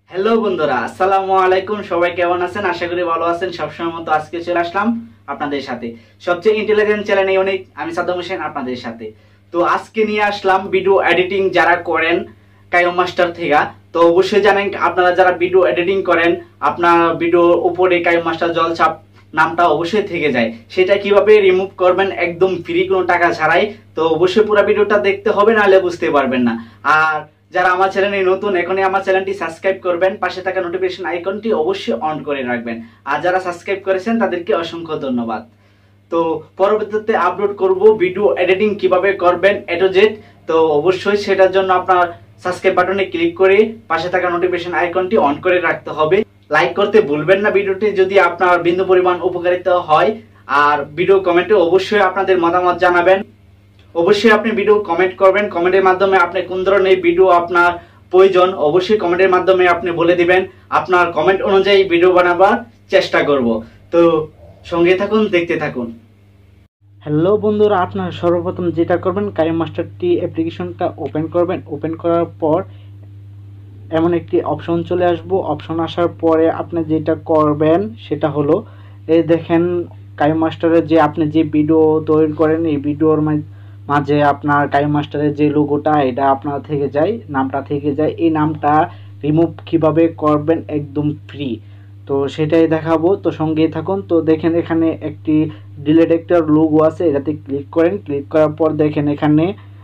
Hello বন্ধুরা, আসসালামু আলাইকুম। সবাই কেমন আছেন? আশা করি ভালো আছেন। সবসময় মতো আজকে চলে আসলাম আপনাদের সাথে সবচেয়ে ইন্টেলিজেন্ট চ্যানেল ইউনিক। আমি সাদ্দাম হোসেন আপনাদের সাথে। তো আজকে নিয়ে আসলাম ভিডিও এডিটিং যারা করেন কিনেমাস্টার থেকে। তো অবশ্যই জানেন আপনারা যারা ভিডিও এডিটিং করেন, আপনার ভিডিওর উপরে কিনেমাস্টার জলছাপ নামটা অবশ্যই থেকে যায়। সেটা কিভাবে রিমুভ করবেন একদম ফ্রি, কোনো টাকা ছাড়াই। তো অবশ্যই পুরো ভিডিওটা দেখতে হবে, নাহলে বুঝতে পারবেন না। আর যারা আমার চ্যানেলে নতুন, এখনই আমার চ্যানেলটি সাবস্ক্রাইব করবেন, পাশে থাকা নোটিফিকেশন আইকনটি অবশ্যই অন করে রাখবেন। আর যারা সাবস্ক্রাইব করেছেন তাদেরকে অসংখ্য ধন্যবাদ। তো পরবর্তীতে আপলোড করব ভিডিও এডিটিং কিভাবে করবেন এ টু জেড। তো অবশ্যই সেটার জন্য আপনার সাবস্ক্রাইব বাটনে ক্লিক করে পাশে থাকা নোটিফিকেশন আইকনটি অন করে রাখতে হবে। লাইক করতে ভুলবেন না ভিডিওটি যদি আপনার বিন্দু পরিমাণ উপকারিতা হয়। আর ভিডিও কমেন্টে অবশ্যই আপনাদের মতামত জানাবেন। অবশ্যই আপনি ভিডিও কমেন্ট করবেন। কমেন্টের মাধ্যমে আপনি কোন ধরনের ভিডিও আপনার প্রয়োজন অবশ্যই কমেন্টের মাধ্যমে আপনি বলে দিবেন। আপনার কমেন্ট অনুযায়ী ভিডিও বানাবার চেষ্টা করব। তো সঙ্গে থাকুন, দেখতে থাকুন। হ্যালো বন্ধুরা, আপনারা সর্বপ্রথম যেটা করবেন, কিনেমাস্টারটি অ্যাপ্লিকেশনটা ওপেন করবেন। ওপেন করার পর এমন একটি অপশন চলে আসবো। অপশন আসার পরে আপনি যেটা করবেন সেটা হলো, এই দেখেন কিনেমাস্টারে যে আপনি যে ভিডিও তৈরি করেন, এই ভিডিওর মাঝে আপনার কিনেমাস্টারের যে লোগোটা এটা আপনার থেকে যায়, নামটা থেকে যায়। এই নামটা রিমুভ কিভাবে করবেন একদম ফ্রি, তো সেটাই দেখাবো। তো সঙ্গেই থাকুন। তো দেখেন এখানে একটি ডিলেট একটা লোগো আছে, এটাতে ক্লিক করেন। ক্লিক করার পর দেখেন এখানে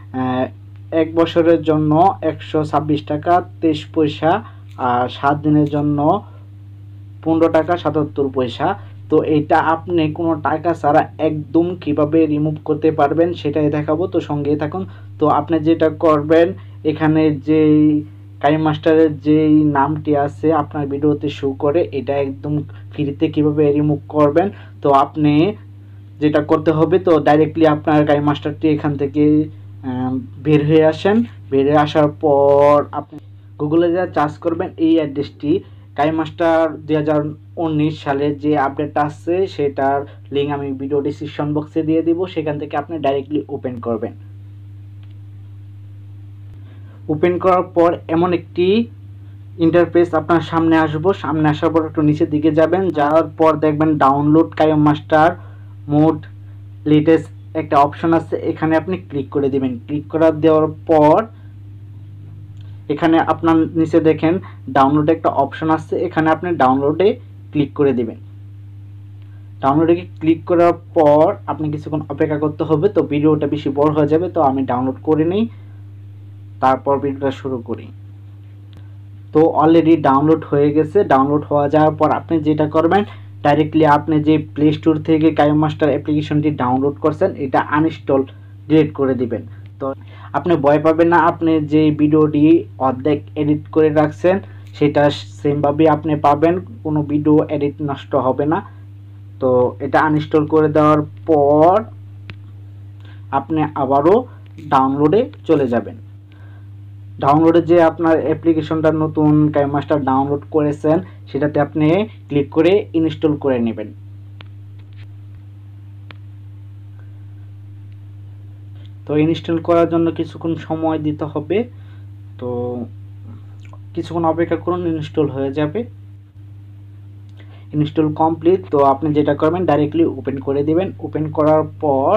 1 বছরের জন্য 126 টাকা 23 পয়সা, আর 7 দিনের জন্য 15 টাকা 77 পয়সা। তো এটা আপনি কোনো টাকা ছাড়া একদম কিভাবে রিমুভ করতে পারবেন সেটাই দেখাবো। তো সঙ্গেই থাকুন। তো আপনি যেটা করবেন, এখানে যেই কিনেমাস্টারের যেই নামটি আছে আপনার ভিডিওতে শো করে, এটা একদম ফ্রিতে কিভাবে রিমুভ করবেন। তো আপনি যেটা করতে হবে, তো ডাইরেক্টলি আপনার কিনেমাস্টারটি এখান থেকে বের হয়ে আসেন। বের হয়ে আসার পর আপনি গুগলে যা সার্চ করবেন এই অ্যাড্রেসটি, কিনেমাস্টার 2019 সালে যে আপডেটটা আসছে সেটার লিঙ্ক আমি ভিডিও ডিসক্রিপশন বক্সে দিয়ে দিব। সেখান থেকে আপনি ডাইরেক্টলি ওপেন করবেন। ওপেন করার পর এমন একটি ইন্টারফেস আপনার সামনে আসবো। সামনে আসার পর একটু নিচের দিকে যাবেন, যাওয়ার পর দেখবেন ডাউনলোড কিনেমাস্টার মোড লেটেস্ট একটা অপশন আছে, এখানে আপনি ক্লিক করে দিবেন। ক্লিক করা দেওয়ার পর এখানে আপনার নিচে দেখেন ডাউনলোডে একটা অপশন আছে, এখানে আপনি ডাউনলোডে ক্লিক করে দিবেন। ডাউনলোডে ক্লিক করার পর আপনি কিছুক্ষণ অপেক্ষা করতে হবে। তো ভিডিওটা বেশি বড় হয়ে যাবে, তো আমি ডাউনলোড করে নিই, তারপর ভিডিওটা শুরু করি। তো অলরেডি ডাউনলোড হয়ে গেছে। ডাউনলোড হয়ে যাওয়ার পর আপনি যেটা করবেন, ডাইরেক্টলি আপনি যে প্লে স্টোর থেকে কিনেমাস্টার অ্যাপ্লিকেশনটি ডাউনলোড করছেন এটা আনইনস্টল ডিলিট করে দিবেন। তো আপনি ভয় পাবেন না, আপনি যে ভিডিওটি অর্ধেক এডিট করে রাখছেন সেটা সেমভাবে আপনি পাবেন, কোনো ভিডিও এডিট নষ্ট হবে না। তো এটা আনইনস্টল করে দেওয়ার পর আপনি আবারও ডাউনলোডে চলে যাবেন। ডাউনলোডে যে আপনার অ্যাপ্লিকেশনটা নতুন কিনেমাস্টার ডাউনলোড করেছেন সেটাতে আপনি ক্লিক করে ইনস্টল করে নেবেন। তো ইনস্টল করার জন্য কিছুক্ষণ সময় দিতে হবে। তো কিছুক্ষণ অপেক্ষা করুন, ইনস্টল হয়ে যাবে। Install complete. তো আপনি যেটা করবেন, ডাইরেক্টলি ওপেন করে দিবেন। ওপেন করার পর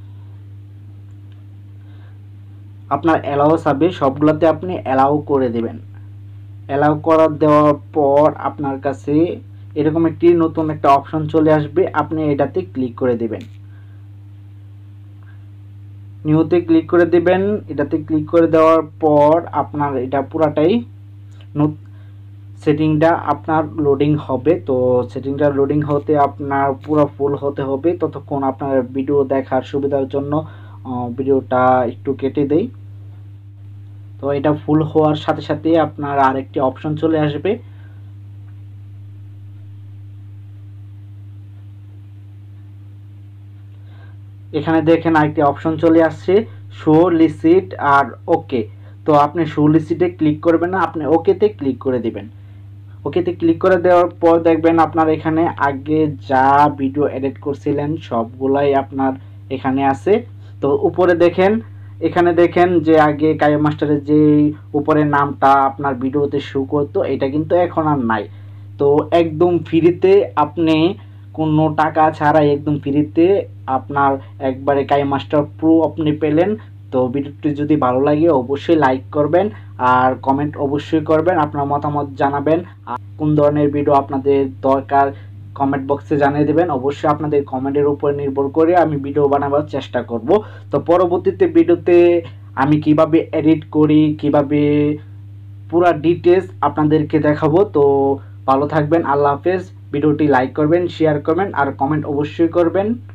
আপনার অ্যালাউ চাবে, সবগুলোতে আপনি অ্যালাউ করে দিবেন। অ্যালাউ করা দেওয়ার পর আপনার কাছে এরকম একটি নতুন একটা অপশন চলে আসবে, আপনি এটাতে ক্লিক করে দিবেন। নিউতে ক্লিক করে দিবেন। এটাতে ক্লিক করে দেওয়ার পর আপনার এটা পুরাটাই সেটিংটা আপনার লোডিং হবে। তো সেটিংটা লোডিং হতে আপনার পুরো ফুল হতে হবে, ততক্ষণ আপনার ভিডিও দেখার সুবিধার জন্য ভিডিওটা একটু কেটে দেই। তো এটা ফুল হওয়ার সাথে সাথে আপনার আরেকটি অপশন চলে আসবে। এখানে দেখেন আরেকটি অপশন চলে আসছে, শো লিসিট আর ওকে। তো আপনি শো লিসিটে ক্লিক করবেন না, আপনি ওকেতে ক্লিক করে দিবেন। ওকেতে ক্লিক করে দেওয়ার পর দেখবেন আপনার এখানে আগে যা ভিডিও এডিট করছিলেন সবগুলাই আপনার এখানে আছে। তো উপরে দেখেন এখানে দেখেন যে আগে কাইনেমাস্টারের যে উপরের নামটা আপনার ভিডিওতে শো করতো, এটা কিন্তু এখন আর নাই। তো একদম ফ্রিতে আপনি কোনো টাকা ছাড়াই একদম ফ্রিতে আপনার একবারে কাইনেমাস্টার প্রো আপনি পেলেন। তো ভিডিওটি যদি ভালো লাগে অবশ্যই লাইক করবেন আর কমেন্ট অবশ্যই করবেন, আপনার মতামত জানাবেন। আর কোন ধরনের ভিডিও আপনাদের দরকার কমেন্ট বক্সে জানিয়ে দেবেন। অবশ্যই আপনাদের কমেন্টের উপর নির্ভর করে আমি ভিডিও বানাবার চেষ্টা করব। তো পরবর্তীতে ভিডিওতে আমি কিভাবে এডিট করি, কিভাবে পুরো ডিটেলস আপনাদেরকে দেখাবো। তো ভালো থাকবেন, আল্লাহ হাফেজ। ভিডিওটি লাইক করবেন, শেয়ার করবেন আর কমেন্ট অবশ্যই করবেন।